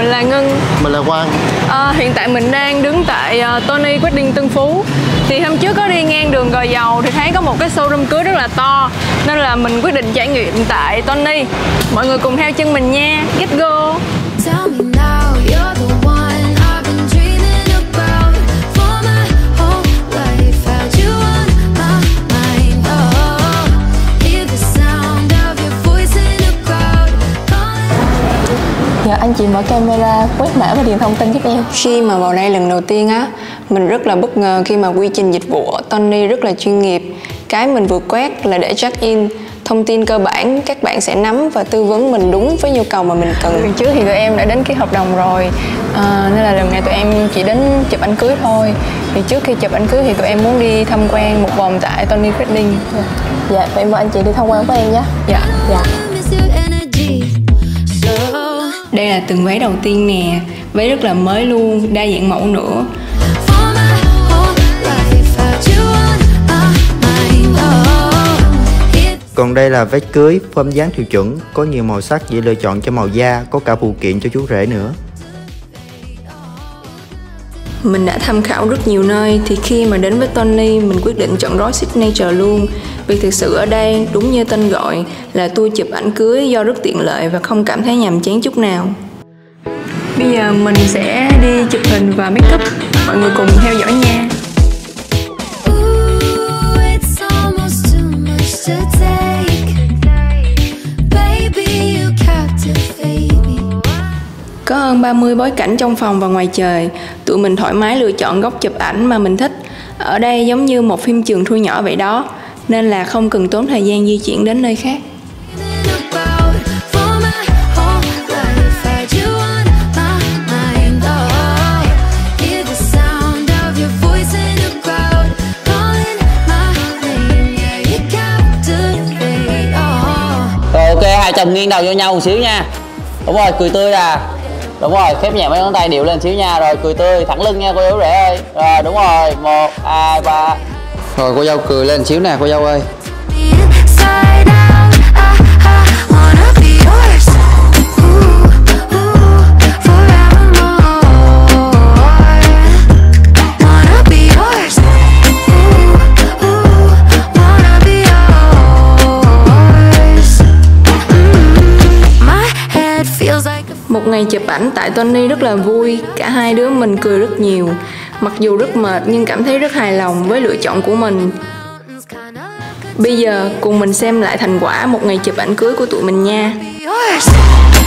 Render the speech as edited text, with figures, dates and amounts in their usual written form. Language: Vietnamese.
là Ngân. Mình là Quang. Hiện tại mình đang đứng tại Tony Wedding Tân Phú. Thì hôm trước có đi ngang đường Gò Dầu thì thấy có một cái showroom cưới rất là to, nên là mình quyết định trải nghiệm tại Tony. Mọi người cùng theo chân mình nha. Let's go. Nhờ anh chị mở camera quét mã và điền thông tin giúp em. Khi mà vào đây lần đầu tiên á, mình rất là bất ngờ khi mà quy trình dịch vụ ở Tony rất là chuyên nghiệp. Cái mình vừa quét là để check in thông tin cơ bản, các bạn sẽ nắm và tư vấn mình đúng với nhu cầu mà mình cần. Lần trước thì tụi em đã đến ký hợp đồng rồi, nên là lần này tụi em chỉ đến chụp ảnh cưới thôi. Thì trước khi chụp ảnh cưới thì tụi em muốn đi tham quan một vòng tại Tony Wedding. Dạ, vậy mời anh chị đi tham quan với em nhé. Dạ. Đây là từng váy đầu tiên nè, váy rất là mới luôn, đa dạng mẫu nữa. Còn đây là váy cưới, form dáng tiêu chuẩn, có nhiều màu sắc dễ lựa chọn cho màu da, có cả phụ kiện cho chú rể nữa. Mình đã tham khảo rất nhiều nơi, thì khi mà đến với Tony mình quyết định chọn gói Signature luôn. Vì thực sự ở đây đúng như tên gọi là tour chụp ảnh cưới do rất tiện lợi và không cảm thấy nhàm chán chút nào. Bây giờ mình sẽ đi chụp hình và make up, mọi người cùng theo dõi nha. Có hơn 30 bối cảnh trong phòng và ngoài trời, tụi mình thoải mái lựa chọn góc chụp ảnh mà mình thích. Ở đây giống như một phim trường thu nhỏ vậy đó, nên là không cần tốn thời gian di chuyển đến nơi khác. Rồi ok, hai chồng nghiêng đầu vô nhau một xíu nha. Đúng rồi, cười tươi à. Đúng rồi, khép nhẹ mấy ngón tay điệu lên xíu nha. Rồi cười tươi, thẳng lưng nha cô dâu rể ơi. Rồi đúng rồi, 1, 2, 3. Rồi cô dâu cười lên xíu nè cô dâu ơi. Một ngày chụp ảnh tại Tony rất là vui, cả hai đứa mình cười rất nhiều. Mặc dù rất mệt nhưng cảm thấy rất hài lòng với lựa chọn của mình. Bây giờ cùng mình xem lại thành quả một ngày chụp ảnh cưới của tụi mình nha.